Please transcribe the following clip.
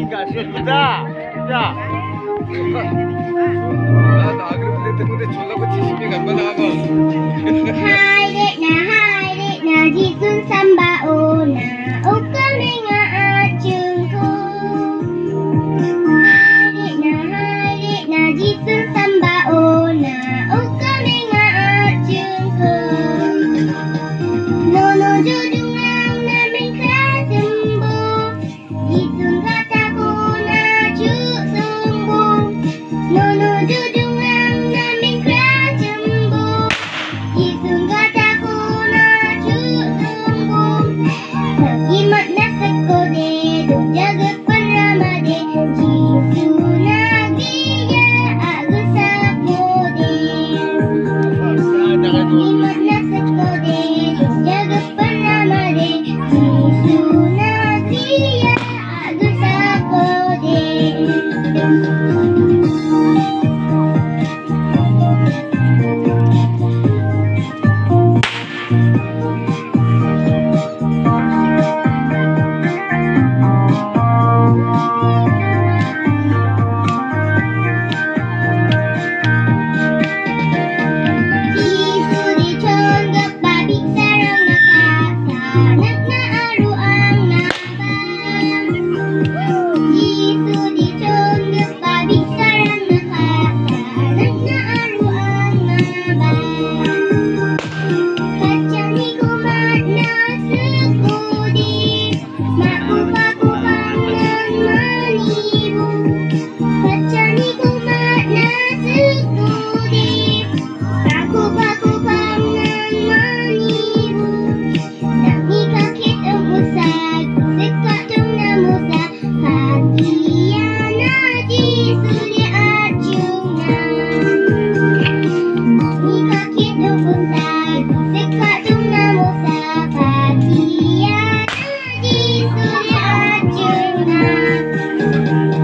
sudah. Sudah. Hai dek na jisun samba ona ukam denga acungku. Hai dek na jisun samba ona ukam denga acungku. Nono judungang na mengka jembu jisun kataku na cuk sumbu. Nono judungang na mengka jembu jisun kataku na cuk sumbu. Sakimat na sekode dong jaga peramade jisun nagiya aku sapode. Sakimat na sekode dong jaga peramade jisun nagiya aku sapode. Jisu dichon gak babi sarang nak na aru ang nabang. Jisu dichon gak babi sarang nak na aru ang nabang. Kacang ni kumat na sekudi makupa-kupang nan manibu. Kacang ni kumat na sekudi makupa-kupang nan manibu. Nami kakit ang usag sekat dong na musa hatian na Jisu di acungan. Nami kakit ang usag sekat dong na musa hatian na Jisu di acungan.